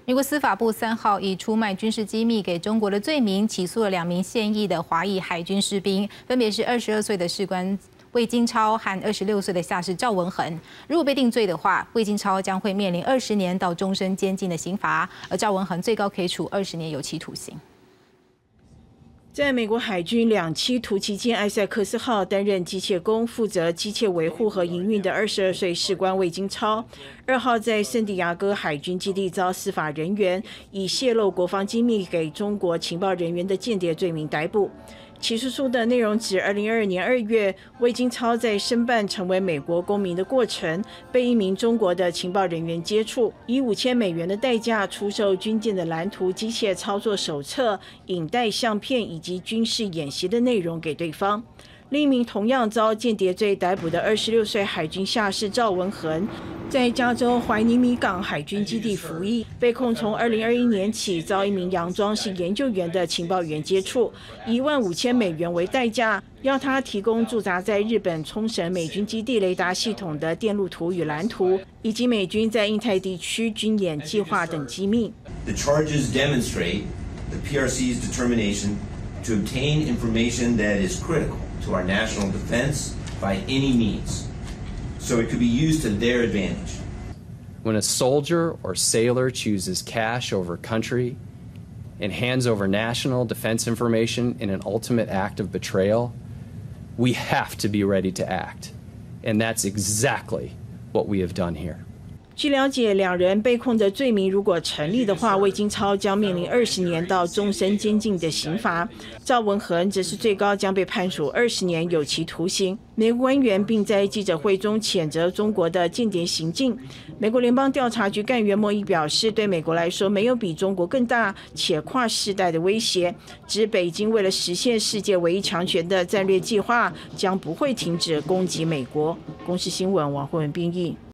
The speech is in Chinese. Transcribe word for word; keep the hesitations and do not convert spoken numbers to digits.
美国司法部三号以出卖军事机密给中国的罪名起诉了两名现役的华裔海军士兵，分别是二十二岁的士官魏金超和二十六岁的下士赵文恒。如果被定罪的话，魏金超将会面临二十年到终身监禁的刑罚，而赵文恒最高可以处二十年有期徒刑。 在美国海军两栖突击舰艾塞克斯号担任机械工，负责机械维护和营运的二十二岁士官魏金超，二号在圣地亚哥海军基地遭司法人员以泄露国防机密给中国情报人员的间谍罪名逮捕。 起诉书的内容指，二零二二年二月，魏金超在申办成为美国公民的过程，被一名中国的情报人员接触，以五千美元的代价出售军舰的蓝图、机械操作手册、影带相片以及军事演习的内容给对方。 另一名同样遭间谍罪逮捕的二十六岁海军下士赵文恒，在加州怀尼米港海军基地服役，被控从二零二一年起遭一名佯装是研究员的情报员接触，以一万五千美元为代价，要他提供驻扎在日本冲绳美军基地雷达系统的电路图与蓝图，以及美军在印太地区军演计划等机密。 The charges demonstrate the P R C's determination to obtain information that is critical to our national defense by any means, so it could be used to their advantage. When a soldier or sailor chooses cash over country and hands over national defense information in an ultimate act of betrayal, we have to be ready to act. And that's exactly what we have done here. 据了解，两人被控的罪名如果成立的话，魏金超将面临二十年到终身监禁的刑罚，赵文恒则是最高将被判处二十年有期徒刑。美国官员并在记者会中谴责中国的间谍行径。美国联邦调查局干员莫伊表示，对美国来说，没有比中国更大且跨世代的威胁，指北京为了实现世界唯一强权的战略计划，将不会停止攻击美国。公视新闻王慧文编译。